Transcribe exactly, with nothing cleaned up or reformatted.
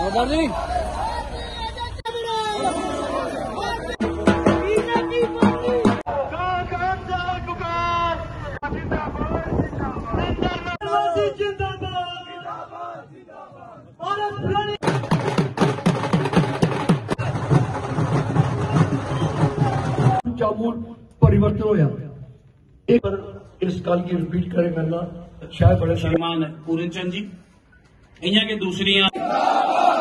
परिवर्तन होया एक बार इस गल की रिपीट करे करना शायद बड़े श्रीमान पूरन चंद जी इन्हें के दूसरिया